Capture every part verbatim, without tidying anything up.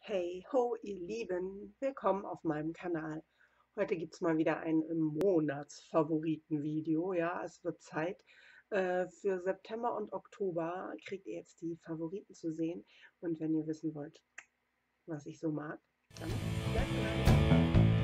Hey ho, ihr Lieben, willkommen auf meinem Kanal. Heute gibt es mal wieder ein Monatsfavoriten-Video. Ja, es wird Zeit. Äh, für September und Oktober kriegt ihr jetzt die Favoriten zu sehen. Und wenn ihr wissen wollt, was ich so mag, dann bleibt dran.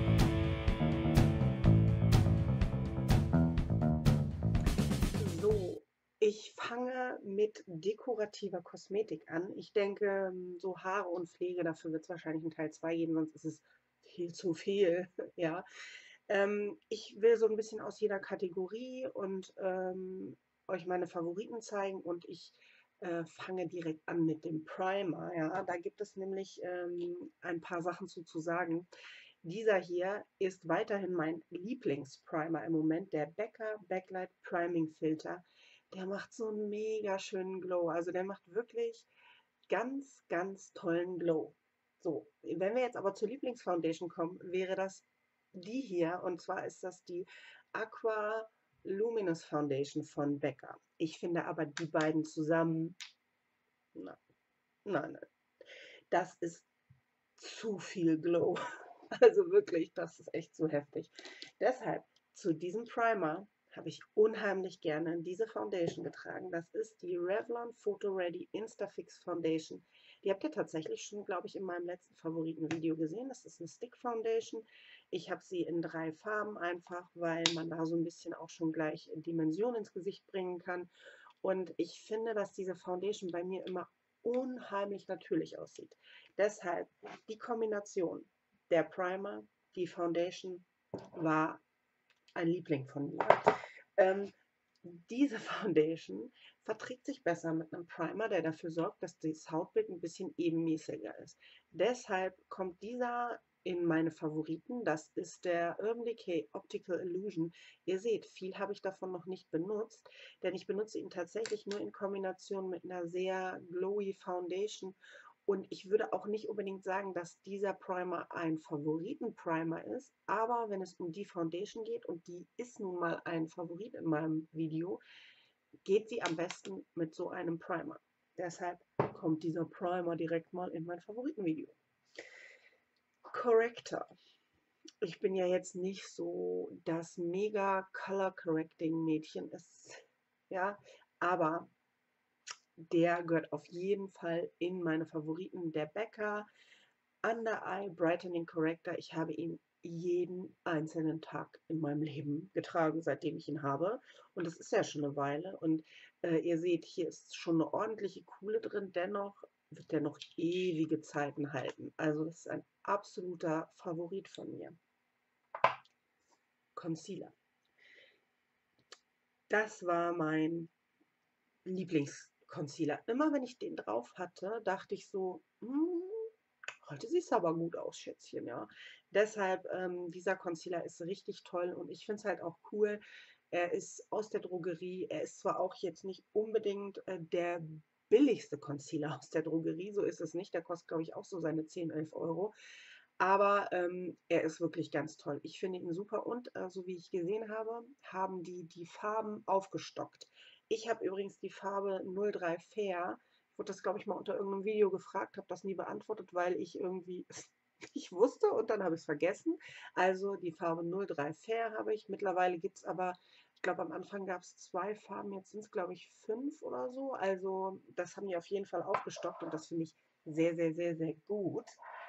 So, ich fange mit dekorativer Kosmetik an. Ich denke, so Haare und Pflege, dafür wird es wahrscheinlich einen Teil zwei geben, sonst ist es viel zu viel. Ja. Ähm, ich will so ein bisschen aus jeder Kategorie und ähm, euch meine Favoriten zeigen und ich äh, fange direkt an mit dem Primer. Ja. Da gibt es nämlich ähm, ein paar Sachen zu, zu sagen. Dieser hier ist weiterhin mein Lieblingsprimer im Moment, der Becca Backlight Priming Filter. Der macht so einen mega schönen Glow. Also der macht wirklich ganz, ganz tollen Glow. So, wenn wir jetzt aber zur Lieblingsfoundation kommen, wäre das die hier. Und zwar ist das die Aqua Luminous Foundation von Becca. Ich finde aber die beiden zusammen, nein, nein, nein, das ist zu viel Glow. Also wirklich, das ist echt zu heftig. Deshalb zu diesem Primer habe ich unheimlich gerne diese Foundation getragen. Das ist die Revlon Photo Ready Instafix Foundation. Die habt ihr tatsächlich schon, glaube ich, in meinem letzten Favoritenvideo gesehen. Das ist eine Stick Foundation. Ich habe sie in drei Farben einfach, weil man da so ein bisschen auch schon gleich Dimension ins Gesicht bringen kann. Und ich finde, dass diese Foundation bei mir immer unheimlich natürlich aussieht. Deshalb die Kombination der Primer, die Foundation war ein Liebling von mir. Ähm, diese Foundation verträgt sich besser mit einem Primer, der dafür sorgt, dass das Hautbild ein bisschen ebenmäßiger ist. Deshalb kommt dieser in meine Favoriten. Das ist der Urban Decay Optical Illusion. Ihr seht, viel habe ich davon noch nicht benutzt, denn ich benutze ihn tatsächlich nur in Kombination mit einer sehr glowy Foundation. Und ich würde auch nicht unbedingt sagen, dass dieser Primer ein Favoriten-Primer ist, aber wenn es um die Foundation geht, und die ist nun mal ein Favorit in meinem Video, geht sie am besten mit so einem Primer. Deshalb kommt dieser Primer direkt mal in mein Favoritenvideo. Corrector. Ich bin ja jetzt nicht so das mega Color Correcting Mädchen, ist, ja, aber der gehört auf jeden Fall in meine Favoriten. Der Becca Under Eye Brightening Corrector. Ich habe ihn jeden einzelnen Tag in meinem Leben getragen, seitdem ich ihn habe. Und das ist ja schon eine Weile. Und äh, ihr seht, hier ist schon eine ordentliche Kuhle drin. Dennoch wird der noch ewige Zeiten halten. Also das ist ein absoluter Favorit von mir. Concealer. Das war mein Lieblingsconcealer. Immer wenn ich den drauf hatte, dachte ich so, hm, heute siehst du aber gut aus, Schätzchen, ja. Deshalb, ähm, dieser Concealer ist richtig toll und ich finde es halt auch cool. Er ist aus der Drogerie. Er ist zwar auch jetzt nicht unbedingt äh, der billigste Concealer aus der Drogerie, so ist es nicht. Der kostet, glaube ich, auch so seine zehn, elf Euro. Aber ähm, er ist wirklich ganz toll. Ich finde ihn super und äh, so wie ich gesehen habe, haben die die Farben aufgestockt. Ich habe übrigens die Farbe null drei Fair. Ich wurde das, glaube ich, mal unter irgendeinem Video gefragt, habe das nie beantwortet, weil ich irgendwie es nicht wusste und dann habe ich es vergessen. Also die Farbe null drei Fair habe ich. Mittlerweile gibt es aber, ich glaube, am Anfang gab es zwei Farben, jetzt sind es, glaube ich, fünf oder so. Also das haben die auf jeden Fall aufgestockt und das finde ich sehr, sehr, sehr, sehr gut.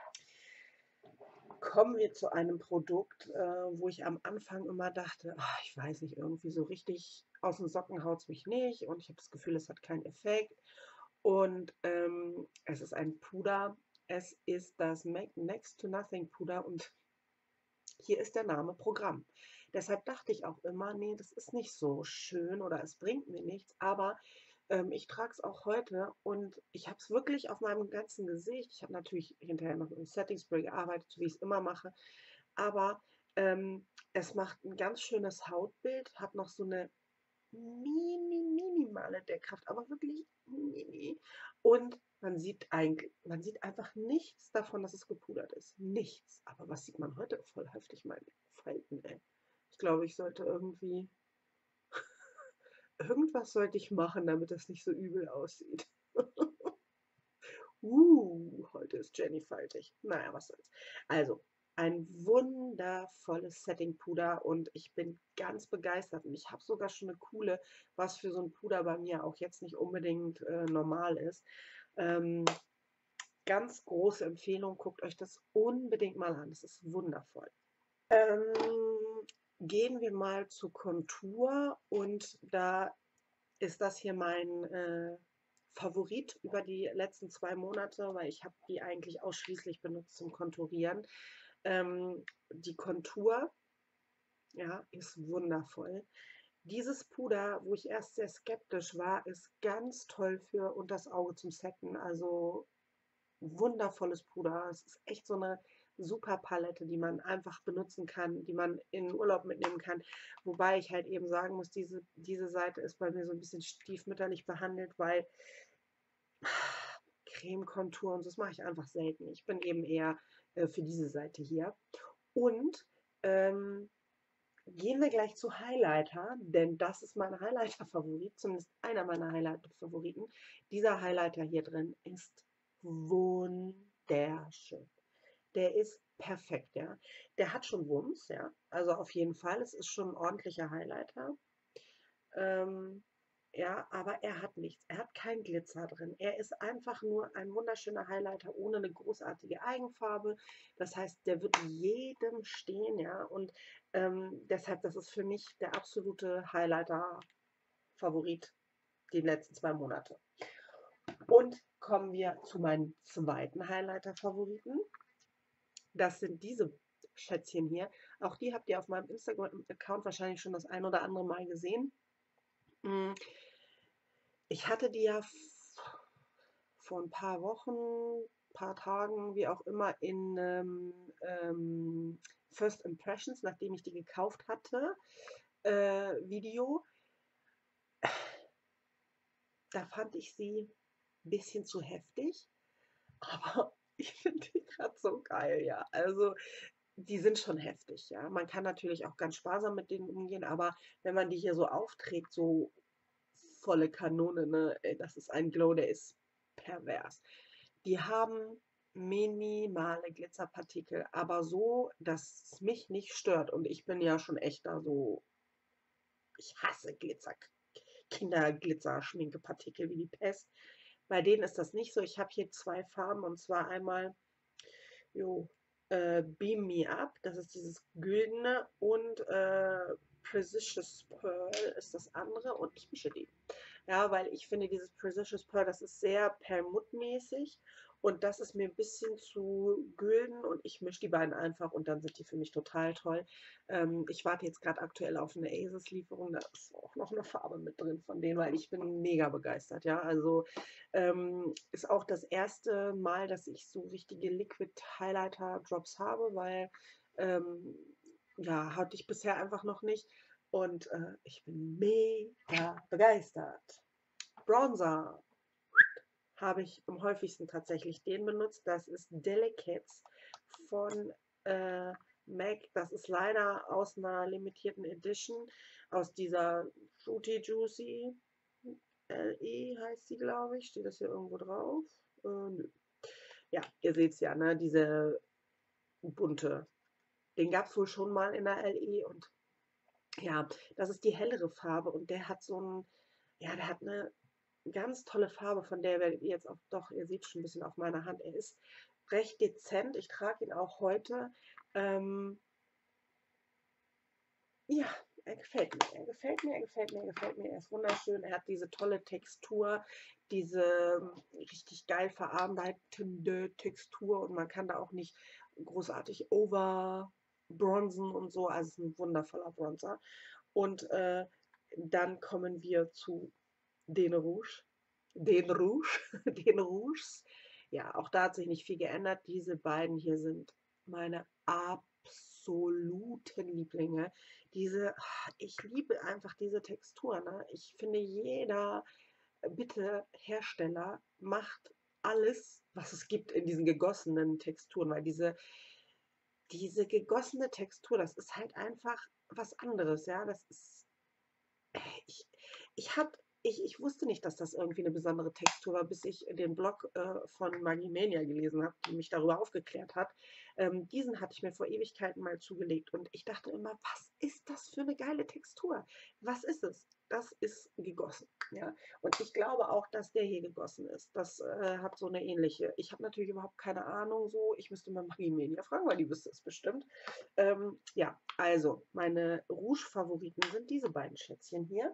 Kommen wir zu einem Produkt, äh, wo ich am Anfang immer dachte, ach, ich weiß nicht, irgendwie so richtig aus den Socken haut es mich nicht und ich habe das Gefühl, es hat keinen Effekt. Und ähm, es ist ein Puder. Es ist das Make Next to Nothing Puder und hier ist der Name Programm. Deshalb dachte ich auch immer, nee, das ist nicht so schön oder es bringt mir nichts, aber ähm, ich trage es auch heute und ich habe es wirklich auf meinem ganzen Gesicht. Ich habe natürlich hinterher noch im Setting Spray gearbeitet, so wie ich es immer mache, aber ähm, es macht ein ganz schönes Hautbild, hat noch so eine mini, minimale Deckkraft, aber wirklich mini. Und man sieht eigentlich, man sieht einfach nichts davon, dass es gepudert ist. Nichts. Aber was sieht man heute? Voll heftig meine Falten, ey. Ich glaube, ich sollte irgendwie, irgendwas sollte ich machen, damit das nicht so übel aussieht. Uh, heute ist Jenny faltig. Na ja, was soll's. Also, ein wundervolles Setting-Puder und ich bin ganz begeistert und ich habe sogar schon eine coole, was für so ein Puder bei mir auch jetzt nicht unbedingt, äh, normal ist. Ähm, Ganz große Empfehlung, guckt euch das unbedingt mal an. Das ist wundervoll. Ähm, Gehen wir mal zur Kontur und da ist das hier mein äh, Favorit über die letzten zwei Monate, weil ich habe die eigentlich ausschließlich benutzt zum Konturieren. Ähm, die Kontur, ja, ist wundervoll. Dieses Puder, wo ich erst sehr skeptisch war, ist ganz toll für unters Auge zum Setten. Also wundervolles Puder. Es ist echt so eine super Palette, die man einfach benutzen kann, die man in Urlaub mitnehmen kann. Wobei ich halt eben sagen muss, diese, diese Seite ist bei mir so ein bisschen stiefmütterlich behandelt, weil Creme-Kontur und so, das mache ich einfach selten. Ich bin eben eher äh, für diese Seite hier. Und ähm, gehen wir gleich zu Highlighter, denn das ist mein Highlighter-Favorit, zumindest einer meiner Highlighter-Favoriten. Dieser Highlighter hier drin ist wunderschön. Der ist perfekt, ja. Der hat schon Wumms, ja. Also auf jeden Fall. Es ist schon ein ordentlicher Highlighter. Ähm, ja, aber er hat nichts. Er hat keinen Glitzer drin. Er ist einfach nur ein wunderschöner Highlighter ohne eine großartige Eigenfarbe. Das heißt, der wird jedem stehen, ja. Und ähm, deshalb, das ist für mich der absolute Highlighter-Favorit die letzten zwei Monate. Und kommen wir zu meinem zweiten Highlighter-Favoriten. Das sind diese Schätzchen hier. Auch die habt ihr auf meinem Instagram-Account wahrscheinlich schon das ein oder andere Mal gesehen. Mm, Ich hatte die ja vor ein paar Wochen, paar Tagen, wie auch immer, in ähm, ähm, First Impressions, nachdem ich die gekauft hatte, äh, Video. Da fand ich sie ein bisschen zu heftig, aber ich finde die gerade so geil, ja. Also die sind schon heftig, ja. Man kann natürlich auch ganz sparsam mit denen umgehen, aber wenn man die hier so aufträgt, so volle Kanone, ne, ey, das ist ein Glow, der ist pervers. Die haben minimale Glitzerpartikel, aber so, dass es mich nicht stört. Und ich bin ja schon echt da so, ich hasse Glitzer, Kinderglitzer-Schminkepartikel wie die Pest. Bei denen ist das nicht so. Ich habe hier zwei Farben und zwar einmal Jo, äh, Beam Me Up, das ist dieses Güldene und äh, Precious Pearl ist das andere und ich mische die. Ja, weil ich finde, dieses Precious Pearl, das ist sehr perlmuttmäßig und das ist mir ein bisschen zu gülden und ich mische die beiden einfach und dann sind die für mich total toll. Ähm, ich warte jetzt gerade aktuell auf eine ASUS-Lieferung, da ist auch noch eine Farbe mit drin von denen, weil ich bin mega begeistert, ja. Also ähm, ist auch das erste Mal, dass ich so richtige Liquid Highlighter Drops habe, weil ähm, ja, hatte ich bisher einfach noch nicht. Und äh, ich bin mega begeistert. Bronzer habe ich am häufigsten tatsächlich den benutzt. Das ist Delicates von äh, MAC. Das ist leider aus einer limitierten Edition, aus dieser Fruity Juicy L E heißt sie, glaube ich. Steht das hier irgendwo drauf? Äh, nö. Ja, ihr seht es ja, ne? Diese bunte. Den gab es wohl schon mal in der L E und ja, das ist die hellere Farbe und der hat so ein, ja, der hat eine ganz tolle Farbe, von der werdet ihr jetzt auch, doch, ihr seht schon ein bisschen auf meiner Hand. Er ist recht dezent. Ich trage ihn auch heute. Ähm, ja, er gefällt mir. Er gefällt mir, er gefällt mir, er gefällt mir. Er ist wunderschön. Er hat diese tolle Textur, diese ähm, richtig geil verarbeitende Textur und man kann da auch nicht großartig over bronzen und so. Also es ist ein wundervoller Bronzer. Und äh, dann kommen wir zu den Rouge. Den Rouge, den Rouges. Ja, auch da hat sich nicht viel geändert. Diese beiden hier sind meine absoluten Lieblinge. Diese, ah, ich liebe einfach diese Textur. Ne? Ich finde, jeder, äh, bitte Hersteller, macht alles, was es gibt in diesen gegossenen Texturen, weil diese, diese gegossene Textur, das ist halt einfach was anderes, ja. Das ist, ich, ich habe ich ich wusste nicht, dass das irgendwie 'ne besondere Textur war, bis ich den Blog, äh, von Maggie Mania gelesen habe, die mich darüber aufgeklärt hat. Ähm, diesen hatte ich mir vor Ewigkeiten mal zugelegt und ich dachte immer: „Was ist das für 'ne geile Textur? Was ist es?“ Das ist gegossen, ja? Und ich glaube auch, dass der hier gegossen ist. Das, äh, hat so 'ne ähnliche ich habe natürlich überhaupt keine Ahnung so. Ich müsste mal Maggie Mania fragen, weil die wüsste es bestimmt. Ähm, ja, also, meine Rouge-Favoriten sind diese beiden Schätzchen hier.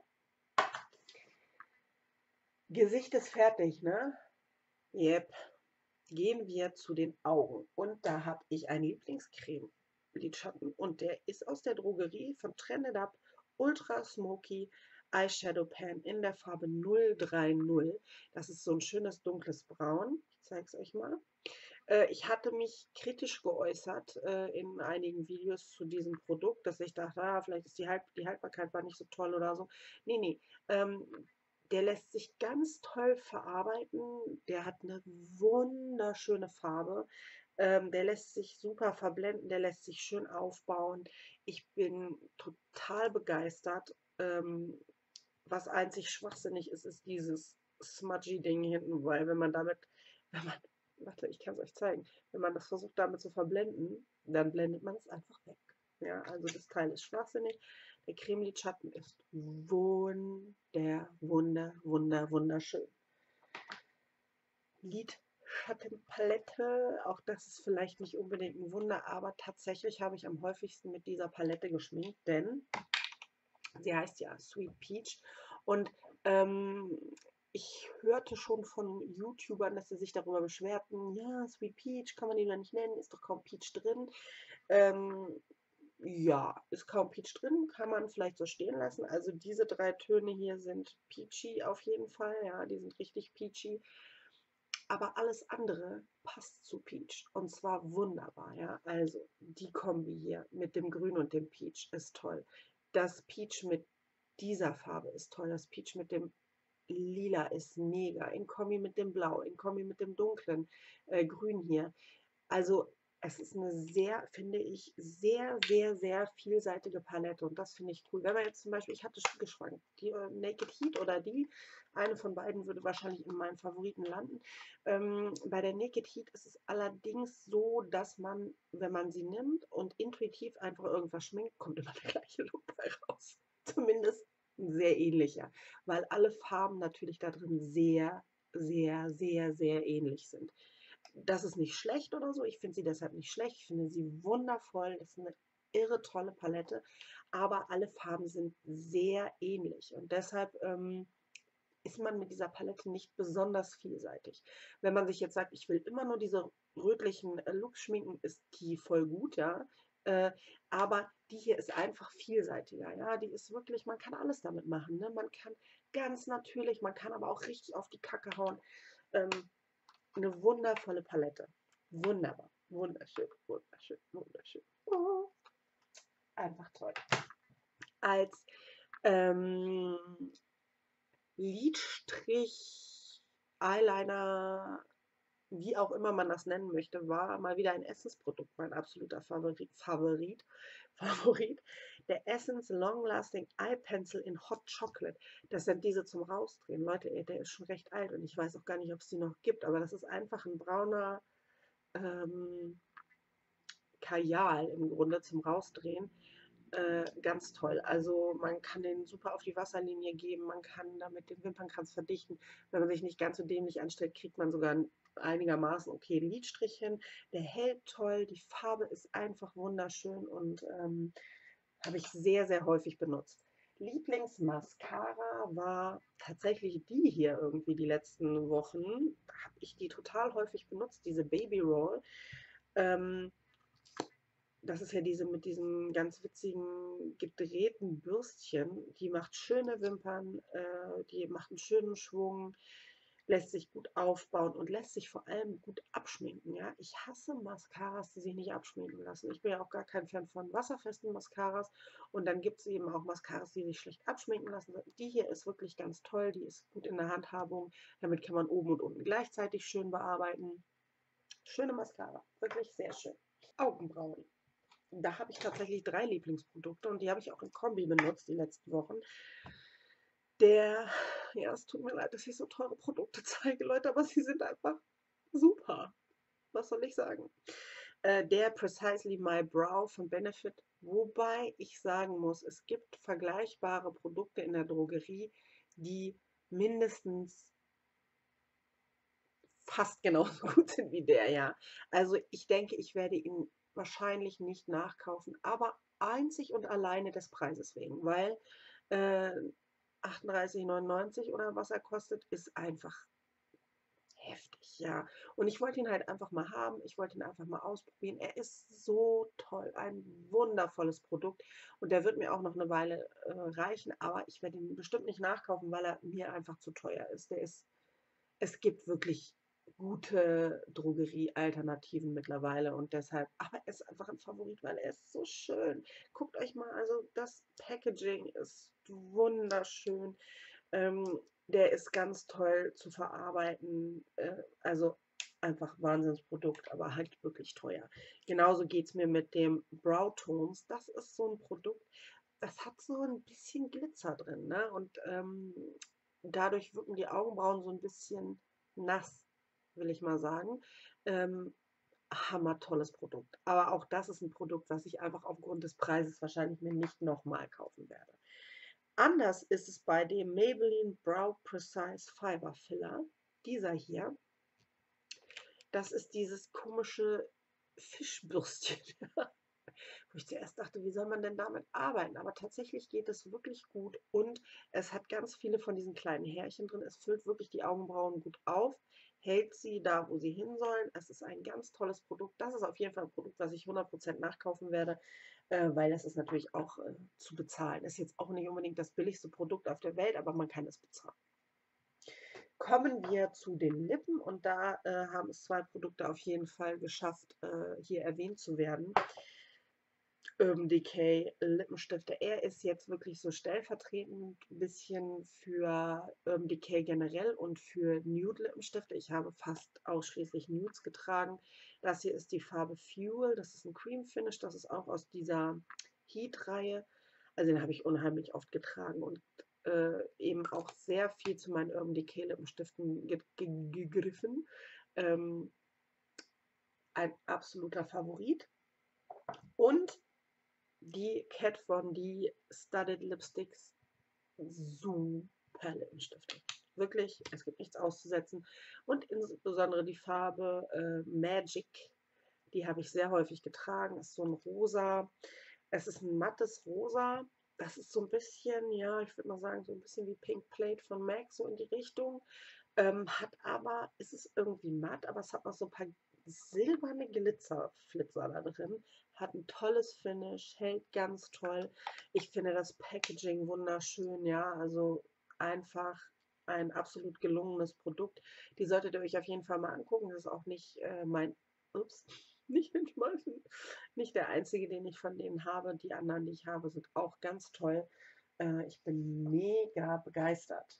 Gesicht ist fertig, ne? Jep. Gehen wir zu den Augen. Und da habe ich einen Lieblingscreme-Lidschatten. Und der ist aus der Drogerie von Trended Up Ultra Smoky Eyeshadow Pan in der Farbe null drei null. Das ist so 'n schönes dunkles Braun. Ich zeige es euch mal. Äh, ich hatte mich kritisch geäußert, äh, in einigen Videos zu diesem Produkt, dass ich dachte: „Ah, vielleicht ist die Halt die Haltbarkeit war nicht so toll“ oder so. Ne, ne, ähm, der lässt sich ganz toll verarbeiten. Der hat 'ne wunderschöne Farbe. Ähm, der lässt sich super verblenden, der lässt sich schön aufbauen. Ich bin total begeistert. Ähm, was einzig schwachsinnig ist, ist dieses Smudgy-Ding hinten, weil wenn man damit wenn man warte, ich kann's euch zeigen. Wenn man das versucht, damit zu verblenden, dann blendet man's einfach weg. Ja, also das Teil ist schwachsinnig. Der Cremelidschatten ist wunder, wunder, wunder, wunderschön. Lidschattenpalette, auch das ist vielleicht nicht unbedingt 'n Wunder, aber tatsächlich habe ich am häufigsten mit dieser Palette geschminkt, denn sie heißt ja Sweet Peach und, ähm, ich hörte schon von YouTubern, dass sie sich darüber beschwerten: „Ja, Sweet Peach kann man die doch nicht nennen, ist doch kaum Peach drin.“ Ähm, ja, ist kaum Peach drin, kann man vielleicht so stehen lassen. Also, diese drei Töne hier sind peachy auf jeden Fall, ja, die sind richtig peachy. Aber alles andere passt zu Peach und zwar wunderbar, ja. Also, die Kombi hier mit dem Grün und dem Peach ist toll. Das Peach mit dieser Farbe ist toll. Das Peach mit dem Lila ist mega, in Kombi mit dem Blau, in Kombi mit dem dunklen, äh, Grün hier. Also, es ist 'ne sehr, finde ich, sehr, sehr, sehr vielseitige Palette und das finde ich cool. Wenn man jetzt zum Beispiel ich hatte schon geschwankt, die, äh, Naked Heat oder die, eine von beiden würde wahrscheinlich in meinen Favoriten landen. Ähm, bei der Naked Heat ist es allerdings so, dass man, wenn man sie nimmt und intuitiv einfach irgendwas schminkt, kommt immer der gleiche Look bei raus. Zumindest 'n sehr ähnlicher, weil alle Farben natürlich da drin sehr, sehr, sehr, sehr ähnlich sind. Das ist nicht schlecht oder so. Ich finde sie deshalb nicht schlecht. Ich finde sie wundervoll. Das ist 'ne irre tolle Palette, aber alle Farben sind sehr ähnlich und deshalb, ähm, ist man mit dieser Palette nicht besonders vielseitig. Wenn man sich jetzt sagt: „Ich will immer nur diese rötlichen, äh, Looks schminken“, ist die voll gut, ja. Äh, aber die hier ist einfach vielseitiger, ja. Die ist wirklich man kann alles damit machen, ne? Man kann ganz natürlich man kann aber auch richtig auf die Kacke hauen. Ähm, 'ne wundervolle Palette. Wunderbar. Wunderschön, wunderschön, wunderschön. Oh. Einfach toll. Als, ähm, Lidstrich, Eyeliner, wie auch immer man das nennen möchte, war mal wieder ein Essence-Produkt mein absoluter Favori Favorit Favorit. Der Essence Long Lasting Eye Pencil in Hot Chocolate. Das sind diese zum Rausdrehen. Leute, ey, der ist schon recht alt und ich weiß auch gar nicht, ob's die noch gibt, aber das ist einfach 'n brauner, ähm, Kajal im Grunde zum Rausdrehen. Äh, ganz toll. Also, man kann den super auf die Wasserlinie geben, man kann damit den Wimpernkranz verdichten. Wenn man sich nicht ganz so dämlich anstellt, kriegt man sogar 'n einigermaßen okayen Lidstrich hin. Der hält toll, die Farbe ist einfach wunderschön und, ähm, habe ich sehr, sehr häufig benutzt. Lieblingsmascara war tatsächlich die hier irgendwie die letzten Wochen. Da habe ich die total häufig benutzt, diese Baby Roll. Ähm das ist ja diese mit diesem ganz witzigen gedrehten Bürstchen. Die macht schöne Wimpern, äh, die macht 'n schönen Schwung, lässt sich gut aufbauen und lässt sich vor allem gut abschminken, ja. Ich hasse Mascaras, die sich nicht abschminken lassen. Ich bin ja auch gar kein Fan von wasserfesten Mascaras und dann gibt's eben auch Mascaras, die sich schlecht abschminken lassen. Die hier ist wirklich ganz toll, die ist gut in der Handhabung. Damit kann man oben und unten gleichzeitig schön bearbeiten. Schöne Mascara, wirklich sehr schön. Augenbrauen. Da habe ich tatsächlich drei Lieblingsprodukte und die habe ich auch in Kombi benutzt die letzten Wochen. Der ja, es tut mir leid, dass ich so teure Produkte zeige, Leute, aber sie sind einfach super. Was soll ich sagen? Äh, der Precisely My Brow von Benefit, wobei ich sagen muss, es gibt vergleichbare Produkte in der Drogerie, die mindestens fast genauso gut sind wie der, ja. Also ich denke, ich werde ihn wahrscheinlich nicht nachkaufen, aber einzig und alleine des Preises wegen, weil äh, achtunddreißig neunundneunzig oder was er kostet, ist einfach heftig, ja. Und ich wollte ihn halt einfach mal haben. Ich wollte ihn einfach mal ausprobieren. Er ist so toll, ein wundervolles Produkt. Und der wird mir auch noch eine Weile äh, reichen, aber ich werde ihn bestimmt nicht nachkaufen, weil er mir einfach zu teuer ist. Der ist, es gibt wirklich gute Drogerie-Alternativen mittlerweile und deshalb, aber er ist einfach ein Favorit, weil er ist so schön. Guckt euch mal, also das Packaging ist wunderschön. Ähm, Der ist ganz toll zu verarbeiten. Äh, also einfach Wahnsinnsprodukt, aber halt wirklich teuer. Genauso geht es mir mit dem Brow Tones. Das ist so ein Produkt, das hat so ein bisschen Glitzer drin, ne? Und ähm, dadurch wirken die Augenbrauen so ein bisschen nass, will ich mal sagen. Ähm, Hammertolles Produkt. Aber auch das ist ein Produkt, was ich einfach aufgrund des Preises wahrscheinlich mir nicht nochmal kaufen werde. Anders ist es bei dem Maybelline Brow Precise Fiber Filler. Dieser hier, das ist dieses komische Fischbürstchen. Wo ich zuerst dachte, wie soll man denn damit arbeiten? Aber tatsächlich geht es wirklich gut und es hat ganz viele von diesen kleinen Härchen drin. Es füllt wirklich die Augenbrauen gut auf, hält sie da, wo sie hin sollen. Es ist ein ganz tolles Produkt. Das ist auf jeden Fall ein Produkt, was ich hundert Prozent nachkaufen werde, äh, weil das ist natürlich auch äh, zu bezahlen. Ist jetzt auch nicht unbedingt das billigste Produkt auf der Welt, aber man kann es bezahlen. Kommen wir zu den Lippen und da äh, haben es zwei Produkte auf jeden Fall geschafft, äh, hier erwähnt zu werden. Urban Decay Lippenstifte. Er ist jetzt wirklich so stellvertretend ein bisschen für Urban Decay generell und für Nude Lippenstifte. Ich habe fast ausschließlich Nudes getragen. Das hier ist die Farbe Fuel. Das ist ein Cream Finish. Das ist auch aus dieser Heat-Reihe. Also den habe ich unheimlich oft getragen und äh, eben auch sehr viel zu meinen Urban Decay Lippenstiften ge ge gegriffen. Ähm, ein absoluter Favorit. Und die Kat Von D Studded Lipsticks, super Lippenstifte. Wirklich, es gibt nichts auszusetzen. Und insbesondere die Farbe äh, Magic, die habe ich sehr häufig getragen. Ist so ein rosa, es ist ein mattes Rosa. Das ist so ein bisschen, ja, ich würde mal sagen, so ein bisschen wie Pink Plate von MAC, so in die Richtung. Ähm, hat aber, ist es irgendwie matt, aber es hat noch so ein paar silberne Glitzerflitzer da drin. Hat ein tolles Finish, hält ganz toll. Ich finde das Packaging wunderschön, ja, also einfach ein absolut gelungenes Produkt. Die solltet ihr euch auf jeden Fall mal angucken. Das ist auch nicht äh, mein, ups, nicht hinschmeißen, nicht der einzige, den ich von denen habe. Die anderen, die ich habe, sind auch ganz toll. Äh, ich bin mega begeistert.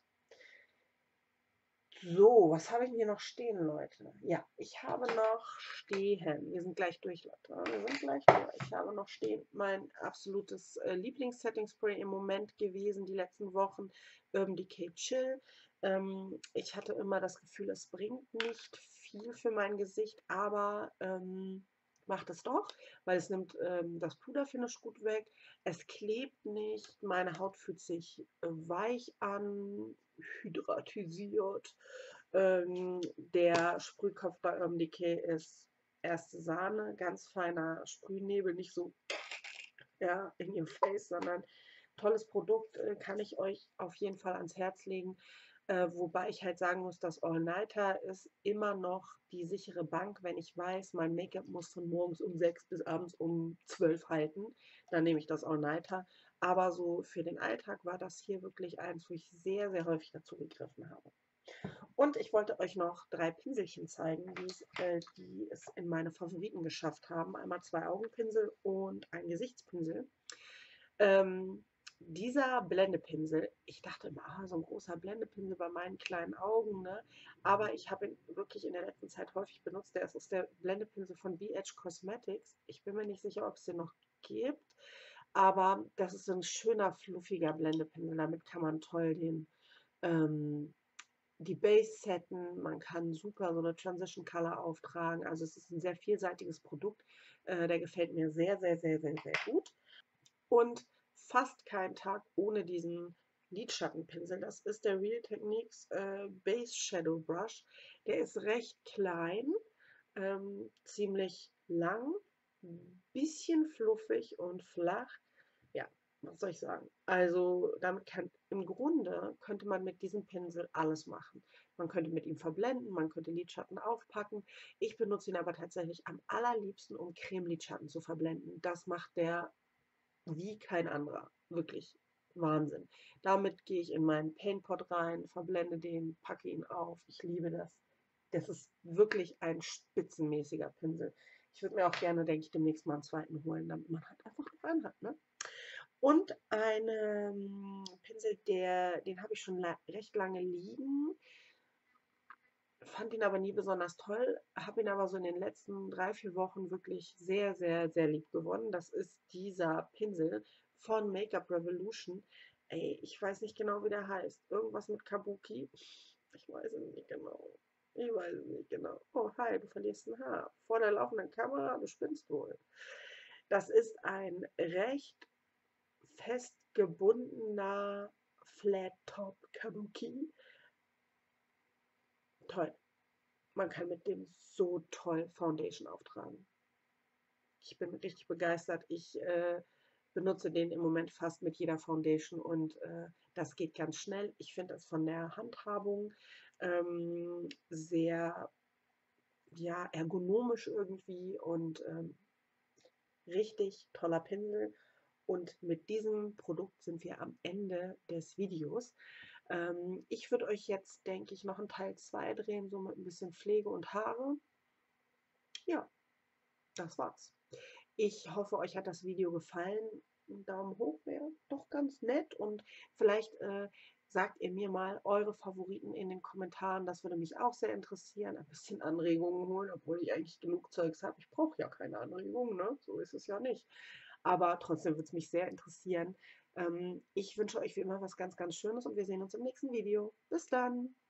So, was habe ich hier noch stehen, Leute? Ja, ich habe noch stehen, wir sind gleich durch, Leute, wir sind gleich durch. Ich habe noch stehen mein absolutes äh, Lieblings-Setting-Spray im Moment gewesen, die letzten Wochen, Urban Decay Chill. Ähm, ich hatte immer das Gefühl, es bringt nicht viel für mein Gesicht, aber ähm, macht es doch, weil es nimmt ähm, das Puderfinish gut weg. Es klebt nicht, meine Haut fühlt sich äh, weich an, hydratisiert. Ähm, der Sprühkopf bei Urban Decay ist erste Sahne, ganz feiner Sprühnebel, nicht so ja, in your face, sondern tolles Produkt, äh, kann ich euch auf jeden Fall ans Herz legen. Äh, wobei ich halt sagen muss, das All-Nighter ist immer noch die sichere Bank, wenn ich weiß, mein Make-up muss von morgens um sechs bis abends um zwölf halten. Dann nehme ich das All-Nighter. Aber so für den Alltag war das hier wirklich eins, wo ich sehr, sehr häufig dazu gegriffen habe. Und ich wollte euch noch drei Pinselchen zeigen, äh, die es in meine Favoriten geschafft haben. Einmal zwei Augenpinsel und ein Gesichtspinsel. Ähm, dieser Blendepinsel, ich dachte immer, ah, so ein großer Blendepinsel bei meinen kleinen Augen, ne? Aber ich habe ihn wirklich in der letzten Zeit häufig benutzt. Der ist der Blendepinsel von B H Cosmetics. Ich bin mir nicht sicher, ob es den noch gibt. Aber das ist so 'n schöner, fluffiger Blendepinsel. Damit kann man toll den ähm, die Base setten. Man kann super so 'ne Transition Color auftragen. Also, es ist 'n sehr vielseitiges Produkt. Äh, der gefällt mir sehr, sehr, sehr, sehr, sehr gut. Und fast kein Tag ohne diesen Lidschattenpinsel. Das ist der Real Techniques, äh, Base Shadow Brush. Der ist recht klein, ähm, ziemlich lang, bisschen fluffig und flach. Ja, was soll ich sagen? Also, damit kann im Grunde könnte man mit diesem Pinsel alles machen. Man könnte mit ihm verblenden, man könnte Lidschatten aufpacken. Ich benutze ihn aber tatsächlich am allerliebsten, um Cremelidschatten zu verblenden. Das macht der wie kein anderer. Wirklich Wahnsinn. Damit gehe ich in meinen Paintpot rein, verblende den, packe ihn auf. Ich liebe das. Das ist wirklich ein spitzenmäßiger Pinsel. Ich würde mir auch gerne, denke ich, demnächst mal 'n zweiten holen, damit man halt einfach noch einen hat, ne? Und einen Pinsel, der den habe ich schon la recht lange liegen fand ihn aber nie besonders toll, habe ihn aber so in den letzten drei, vier Wochen wirklich sehr, sehr, sehr lieb gewonnen. Das ist dieser Pinsel von Make-up Revolution. Ey, ich weiß nicht genau, wie der heißt. Irgendwas mit Kabuki. Ich weiß es nicht genau. Ich weiß es nicht genau. Oh, hi, du verlierst ein Haar. Vor der laufenden Kamera, du spinnst wohl. Das ist ein recht festgebundener Flat Top Kabuki. Toll. Man kann mit dem so toll Foundation auftragen. Ich bin richtig begeistert. Ich, äh, benutze den im Moment fast mit jeder Foundation und, äh, das geht ganz schnell. Ich finde das von der Handhabung, ähm, sehr, ja, ergonomisch irgendwie und, ähm, richtig toller Pinsel. Und mit diesem Produkt sind wir am Ende des Videos. Ähm, ich würde euch jetzt, denke ich, noch 'n Teil zwei drehen, so mit 'n bisschen Pflege und Haare. Ja, das war's. Ich hoffe, euch hat das Video gefallen. 'N Daumen hoch wäre doch ganz nett und vielleicht, äh, sagt ihr mir mal eure Favoriten in den Kommentaren. Das würde mich auch sehr interessieren. Ein bisschen Anregungen holen, obwohl ich eigentlich genug Zeugs habe. Ich brauche ja keine Anregungen, ne? So ist es ja nicht. Aber trotzdem würde es mich sehr interessieren. Ähm, ich wünsche euch wie immer was ganz, ganz Schönes und wir sehen uns im nächsten Video. Bis dann!